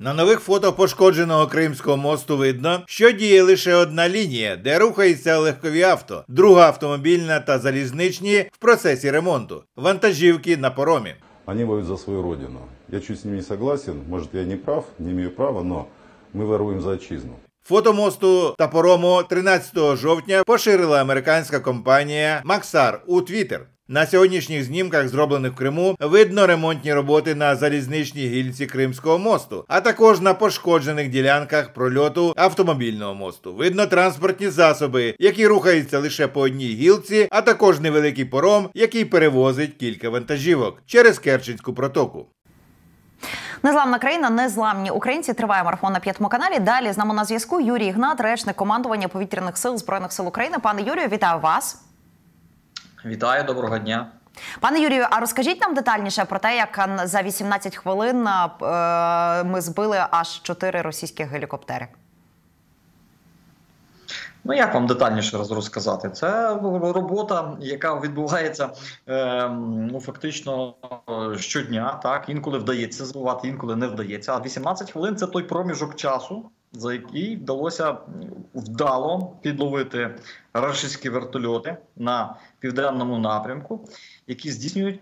На нових фото пошкодженого Кримського мосту видно, що діє лише одна лінія, де рухаються легкові авто, друга автомобільна та залізничні в процесі ремонту, вантажівки на паромі. Они воюют за свою родину. Я чуть с ними не согласен, может я не прав, не имею права, но мы воруем за отчизну. Фото мосту та парому 13 жовтня поширила американська компанія Maxar у Twitter. На сьогоднішніх знімках, зроблених в Криму, видно ремонтні роботи на залізничній гілці Кримського мосту, а також на пошкоджених ділянках прольоту автомобільного мосту. Видно транспортні засоби, які рухаються лише по одній гілці, а також невеликий паром, який перевозить кілька вантажівок через Керченську протоку. Незламна країна, незламні українці. Триває марафон на 5-му каналі. Далі з нами на зв'язку Юрій Ігнат, речник командування повітряних сил Збройних сил України. Пане Юрію, вітаю вас. Вітаю, доброго дня. Пане Юрію, а розкажіть нам детальніше про те, як за 18 хвилин ми збили аж 4 російських гелікоптери. Ну, як вам детальніше розказати? Це робота, яка відбувається фактично щодня. Так? Інколи вдається збивати, інколи не вдається. А 18 хвилин – це той проміжок часу, за який вдалося вдало підловити рашистські вертольоти на південному напрямку, які здійснюють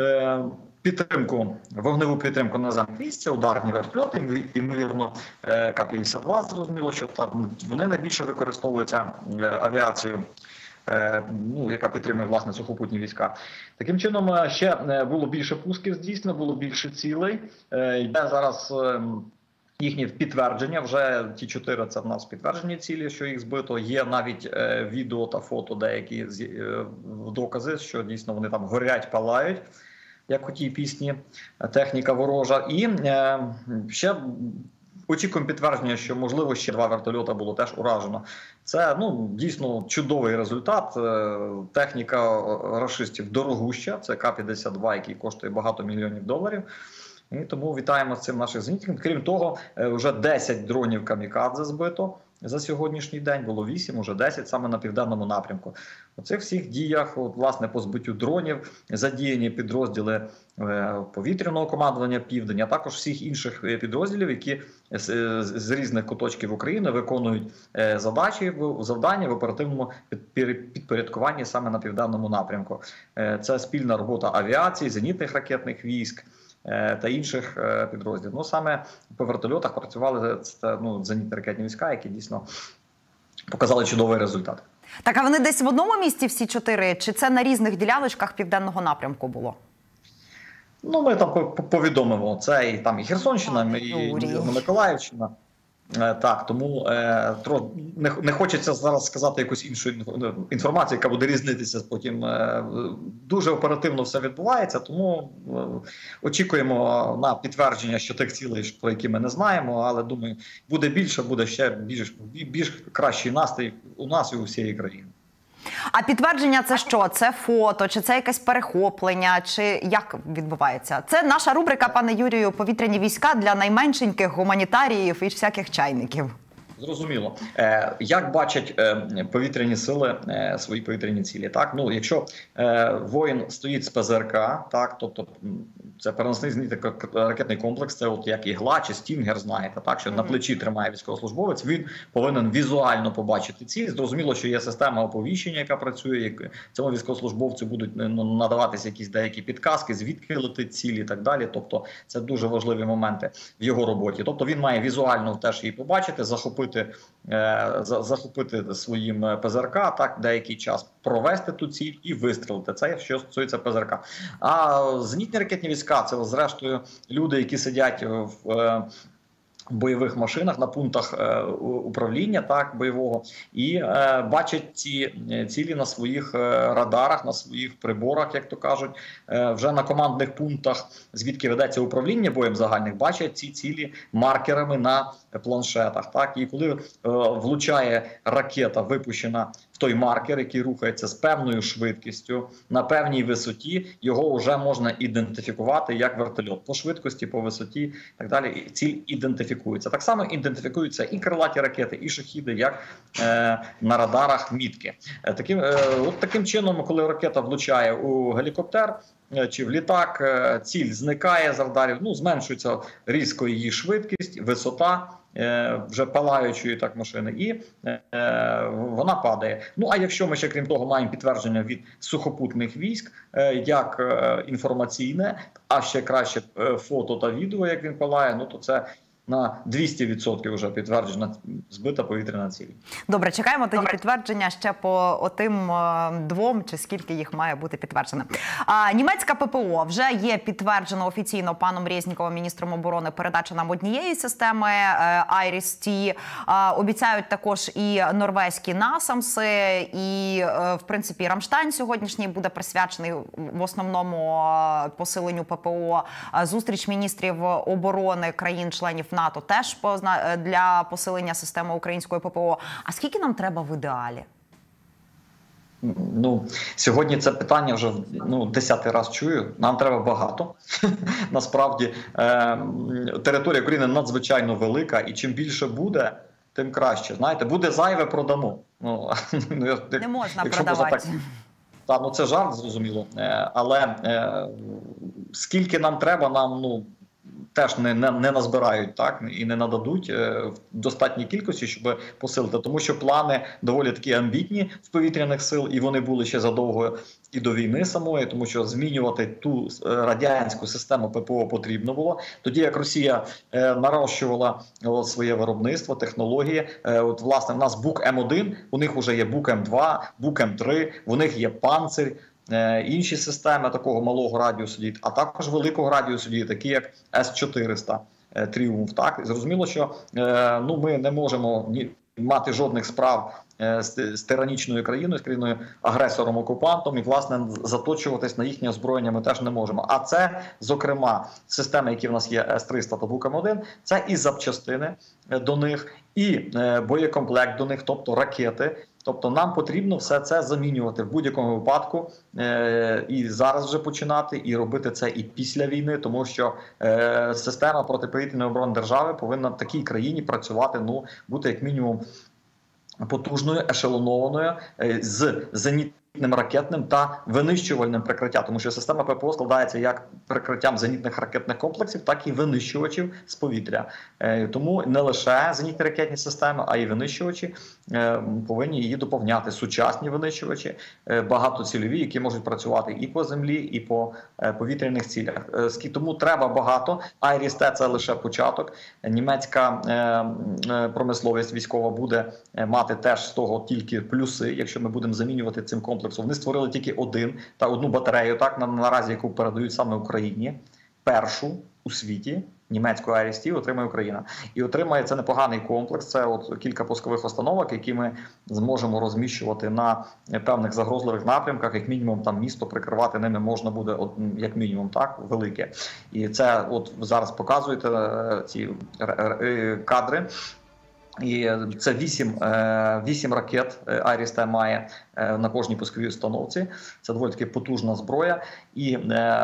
вогневу підтримку наземних військ, це ударні вертольоти, ймовірно, К-52, зрозуміло, що там вони найбільше використовуються авіацією, яка підтримує, власне, сухопутні війська. Таким чином, ще було більше пусків здійснено, було більше цілей. Йде зараз їхнє підтвердження, вже ті 4 – це в нас підтверджені цілі, що їх збито. Є навіть відео та фото деякі докази, що дійсно вони там горять, палають, як у тій пісні «Техніка ворожа». І ще очікуємо підтвердження, що, можливо, ще 2 вертольота було теж уражено. Це, дійсно чудовий результат. Техніка рашистів дорогуща, це К-52, який коштує багато мільйонів доларів. І тому вітаємо з цим наших зенітників. Крім того, вже 10 дронів камікадзе збито за сьогоднішній день, було 8, уже 10 саме на південному напрямку. У цих всіх діях, власне, по збиттю дронів задіяні підрозділи повітряного командування «Південь», а також всіх інших підрозділів, які з різних куточків України виконують завдання в оперативному підпорядкуванні саме на південному напрямку. Це спільна робота авіації, зенітних ракетних військ та інших підрозділів. Саме по вертольотах працювали зенітні ракетні війська, які дійсно показали чудовий результат. Так, а вони десь в одному місці всі 4, чи це на різних діляночках південного напрямку було? Ми там повідомимо. Це і Херсонщина, і Миколаївщина. Так, тому не хочеться зараз сказати якусь іншу інформацію, яка буде різнитися потім. Дуже оперативно все відбувається, тому очікуємо на підтвердження, що тих цілей, про які ми не знаємо, але, думаю, буде більше, буде ще більш кращий настрій у нас і у всієї країни. А підтвердження – це що? Це фото, чи це якесь перехоплення, чи як відбувається? Це наша рубрика, пане Юрію, «Повітряні війська» для найменшеньких гуманітаріїв і всяких чайників. Зрозуміло. Як бачать повітряні сили свої повітряні цілі? Так? Якщо воїн стоїть з ПЗРК, так, тобто це переносний зенітний ракетний комплекс, це як «Ігла» чи «Стінгер», знаєте, так, що на плечі тримає військовослужбовець, він повинен візуально побачити ціль. Зрозуміло, що є система оповіщення, яка працює, цьому військовослужбовцю будуть надаватися якісь деякі підказки, звідки летить ціль і так далі. Тобто це дуже важливі моменти в його роботі. Тобто він має візуально теж її побачити, захопити своїм ПЗРК, так, деякий час провести ту ціль і вистрілити. Це що стосується ПЗРК. А зенітні ракетні війська – це, зрештою, люди, які сидять в бойових машинах, на пунктах управління, так, бойового, і бачать ці цілі на своїх радарах, на своїх приборах, як то кажуть, вже на командних пунктах, звідки ведеться управління боєм загальних, бачать ці цілі маркерами на планшетах. Так, і коли влучає ракета, випущена в той маркер, який рухається з певною швидкістю, на певній висоті, його вже можна ідентифікувати як вертольот. По швидкості, по висоті і так далі. Ціль ідентифікується. Так само ідентифікуються і крилаті ракети, і шахіди, як на радарах мітки. Таким чином, коли ракета влучає у гелікоптер, чи в літак, ціль зникає з радарів, зменшується різко її швидкість, висота вже палаючої так машини, і вона падає. А якщо ми ще, крім того, маємо підтвердження від сухопутних військ, як інформаційне, а ще краще фото та відео, як він палає, то це на 200% вже підтверджена збита повітряна ціль. Добре, чекаємо тоді підтвердження ще по отим двом, чи скільки їх має бути підтверджено. Німецька ППО вже є підтверджено офіційно паном Резніковим, міністром оборони, передача нам однієї системи IRIS-T. Обіцяють також і норвезькі насамси, і, в принципі, Рамштайн сьогоднішній буде присвячений в основному посиленню ППО. Зустріч міністрів оборони країн-членів НАТО теж для посилення системи української ППО. А скільки нам треба в ідеалі? Сьогодні це питання вже 10-й раз чую. Нам треба багато. Насправді, територія України надзвичайно велика, і чим більше буде, тим краще. Знаєте, буде зайве, продамо. Не можна продавати. Це жарт, зрозуміло. Але скільки нам треба, нам теж не назбирають, так, і не нададуть в достатній кількості, щоб посилити. Тому що плани доволі такі амбітні в повітряних сил, і вони були ще задовго і до війни самої, тому що змінювати ту радянську систему ППО потрібно було. Тоді як Росія нарощувала своє виробництво, технології, власне, в нас Бук М1, у них вже є Бук М2, Бук М3, у них є Панцир, інші системи такого малого радіусу дій, а також великого радіусу дій, такі як С-400 Тріумф. Так? Зрозуміло, що ми не можемо мати жодних справ з тиранічною країною, з країною-агресором-окупантом, і, власне, заточуватись на їхнє озброєння ми теж не можемо. А це, зокрема, системи, які в нас є С-300 та Бук М1, це і запчастини до них, і боєкомплект до них, тобто ракети. Тобто нам потрібно все це замінювати в будь-якому випадку, і зараз вже починати, і робити це і після війни, тому що система протиповітряної оборони держави повинна в такій країні працювати, бути як мінімум потужною, ешелонованою, з зенітним ракетним та винищувальним прикриттям, тому що система ППО складається як прикриттям зенітних ракетних комплексів, так і винищувачів з повітря. Тому не лише зенітні ракетні системи, а й винищувачі повинні її доповняти. Сучасні винищувачі, багатоцільові, які можуть працювати і по землі, і по повітряних цілях. Тому треба багато. IRIS-T – це лише початок. Німецька промисловість військова буде мати теж з того тільки плюси, якщо ми будемо замінювати цим комплексом. Вони створили тільки одну батарею, так, наразі, яку передають саме Україні. Першу у світі німецьку IRIS-T отримає Україна. І отримає це непоганий комплекс. Це кілька пускових установок, які ми зможемо розміщувати на певних загрозливих напрямках. Як мінімум, там місто прикривати ними можна буде, як мінімум, так, велике. І це зараз показуєте ці кадри. І це 8 ракет IRIS-T має на кожній пусковій установці. Це доволі таки потужна зброя. І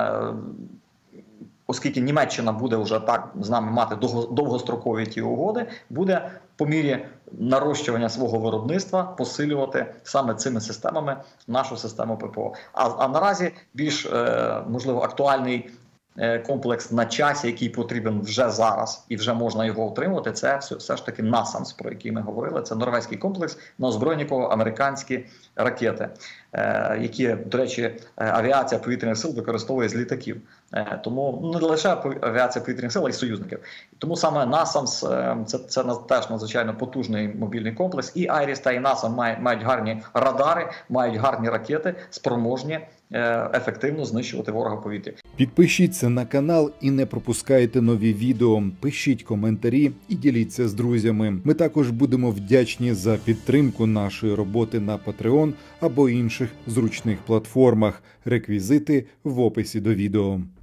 оскільки Німеччина буде вже так з нами мати довгострокові ті угоди, буде по мірі нарощування свого виробництва посилювати саме цими системами нашу систему ППО. А наразі більш, можливо, актуальний комплекс на часі, який потрібен вже зараз і вже можна його отримувати, це все ж таки NASAMS, про який ми говорили. Це норвезький комплекс, на озброєнні якого американські ракети, які, до речі, авіація повітряних сил використовує з літаків. Тому не лише авіація повітряних сил, а й союзників. Тому саме NASAMS – це теж надзвичайно потужний мобільний комплекс. І IRIS-T, і NASAMS мають гарні радари, мають гарні ракети, спроможні ефективно знищувати ворога повітря. Підпишіться на канал і не пропускайте нові відео. Пишіть коментарі і діліться з друзями. Ми також будемо вдячні за підтримку нашої роботи на Patreon або інших зручних платформах. Реквізити в описі до відео.